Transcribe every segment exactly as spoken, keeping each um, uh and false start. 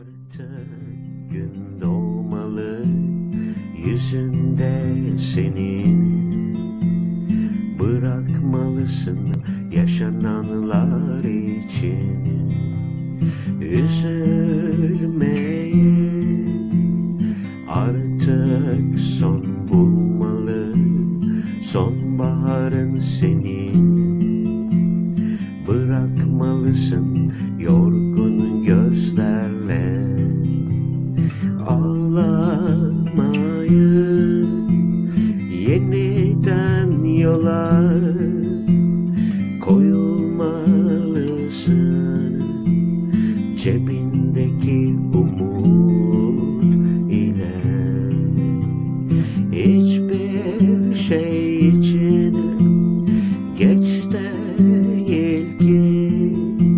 Artık gün doğmalı yüzünde senin. Bırakmalısın yaşananlar için üzülmeyi. Artık son bulmalı sonbaharın senin. Bırakmalısın yorgun gözlerle ağlamayı. Yeniden yola koyulmalısın, cebindeki umut ile. Hiçbir şey için geç değil ki,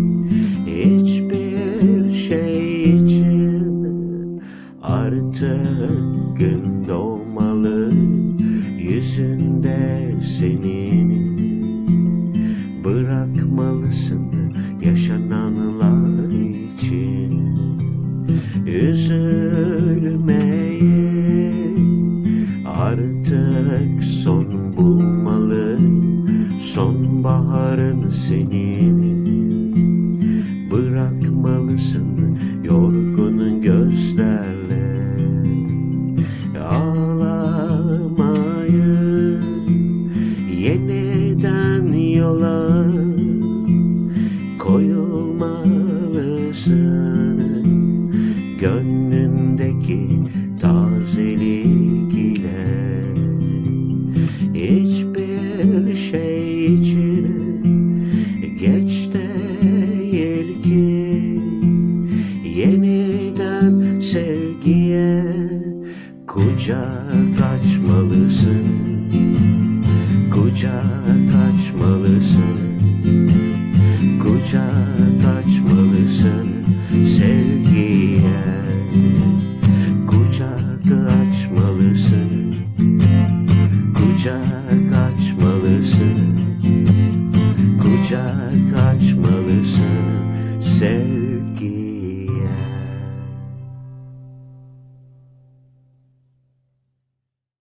hiçbir şey için artık gün doğmalı yüzünde senin. Bırakmalısın yaşananlar için üzülmeyi. Artık son bulmalı sonbaharın senin. Bırakmalısın yorgun gözlerle ağlamayı. Yeniden yola koyulmalısın, gönlündeki tazelik ile. Hiçbir şey için geç değil ki, yeniden sevgiye kucak açmalısın, kucak açmalısın, kucak açmalısın sevgiye. Kucak açmalısın, kucak açmalısın, kucak açmalısın sevgiye.